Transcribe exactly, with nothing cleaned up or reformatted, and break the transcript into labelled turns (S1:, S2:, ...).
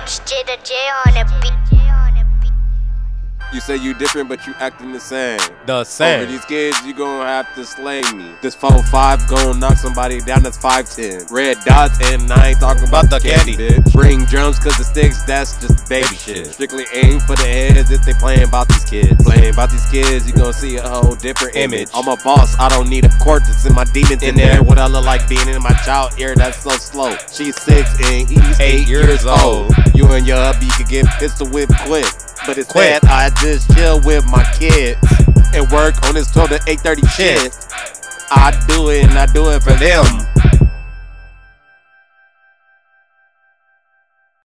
S1: It's JThaJ on a beat.
S2: You say you different, but you acting the same.
S3: The same.
S2: Over these kids, you gon' have to slay me. This four five gon' knock somebody down that's five ten. Red dots, and I ain't talking about,
S3: about the candy.
S2: candy, bitch. Bring drums, cause the sticks, that's just baby shit. Strictly aim for the heads if they playing about these kids. Playing about these kids, you gon' see a whole different image. I'm a boss, I don't need a court to send my demons in, in there. there. What I look like being in my child ear, that's so slow. She's six and he's eight, eight years old. You and your hubby could get pistol whipped quick. But it's
S3: Quick.
S2: bad, I just chill with my kids and work on this twelve to eight thirty shit. I do it and I do it for them.